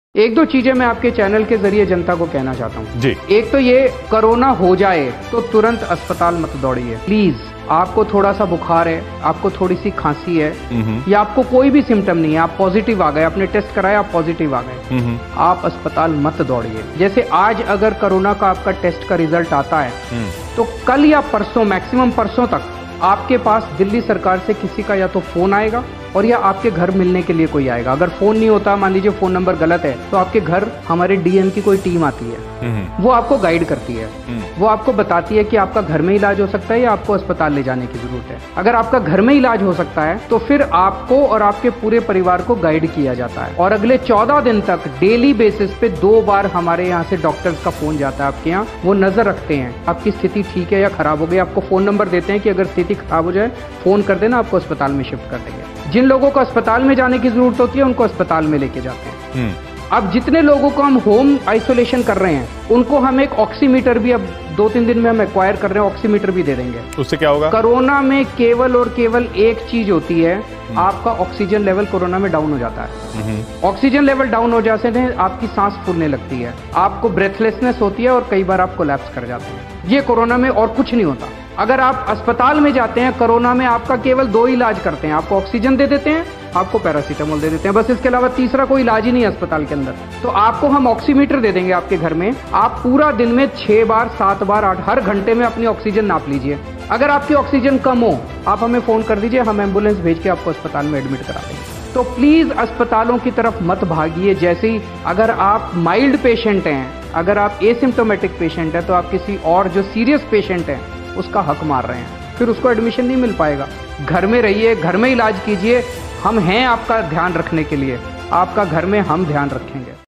एक दो चीजें मैं आपके चैनल के जरिए जनता को कहना चाहता हूँ जी। एक तो ये कोरोना हो जाए तो तुरंत अस्पताल मत दौड़िए प्लीज। आपको थोड़ा सा बुखार है, आपको थोड़ी सी खांसी है या आपको कोई भी सिम्टम नहीं है, आप पॉजिटिव आ गए, आपने टेस्ट कराया आप पॉजिटिव आ गए, आप अस्पताल मत दौड़िए। जैसे आज अगर कोरोना का आपका टेस्ट का रिजल्ट आता है तो कल या परसों, मैक्सिमम परसों तक आपके पास दिल्ली सरकार से किसी का या तो फोन आएगा और या आपके घर मिलने के लिए कोई आएगा। अगर फोन नहीं होता, मान लीजिए फोन नंबर गलत है, तो आपके घर हमारे डीएम की कोई टीम आती है, वो आपको गाइड करती है, वो आपको बताती है कि आपका घर में इलाज हो सकता है या आपको अस्पताल ले जाने की जरूरत है। अगर आपका घर में इलाज हो सकता है तो फिर आपको और आपके पूरे परिवार को गाइड किया जाता है और अगले 14 दिन तक डेली बेसिस पे 2 बार हमारे यहाँ से डॉक्टर्स का फोन जाता है आपके यहाँ। वो नजर रखते हैं आपकी स्थिति ठीक है या खराब हो गई, आपको फोन नंबर देते हैं कि अगर स्थिति खराब हो जाए फोन कर देना, आपको अस्पताल में शिफ्ट कर देंगे। जिन लोगों को अस्पताल में जाने की जरूरत होती है उनको अस्पताल में लेके जाते हैं। अब जितने लोगों को हम होम आइसोलेशन कर रहे हैं उनको हम एक ऑक्सीमीटर भी अब 2-3 दिन में हम एक्वायर कर रहे हैं, ऑक्सीमीटर भी दे देंगे। उससे क्या होगा? कोरोना में केवल और केवल एक चीज होती है, आपका ऑक्सीजन लेवल कोरोना में डाउन हो जाता है। ऑक्सीजन लेवल डाउन हो जाने से आपकी सांस फूलने लगती है, आपको ब्रेथलेसनेस होती है और कई बार आप कोलैप्स कर जाते हैं। ये कोरोना में और कुछ नहीं होता। अगर आप अस्पताल में जाते हैं कोरोना में, आपका केवल 2 इलाज करते हैं, आपको ऑक्सीजन दे देते हैं, आपको पैरासीटामोल दे देते हैं, बस। इसके अलावा तीसरा कोई इलाज ही नहीं है अस्पताल के अंदर। तो आपको हम ऑक्सीमीटर दे देंगे आपके घर में, आप पूरा दिन में 6 बार 7 बार 8 हर घंटे में अपनी ऑक्सीजन नाप लीजिए। अगर आपकी ऑक्सीजन कम हो आप हमें फोन कर दीजिए, हम एम्बुलेंस भेज के आपको अस्पताल में एडमिट करा देंगे। तो प्लीज अस्पतालों की तरफ मत भागिए। जैसे ही अगर आप माइल्ड पेशेंट हैं, अगर आप एसिम्प्टोमेटिक पेशेंट हैं, तो आप किसी और जो सीरियस पेशेंट हैं उसका हक मार रहे हैं, फिर उसको एडमिशन नहीं मिल पाएगा। घर में रहिए, घर में इलाज कीजिए, हम हैं आपका ध्यान रखने के लिए, आपका घर में हम ध्यान रखेंगे।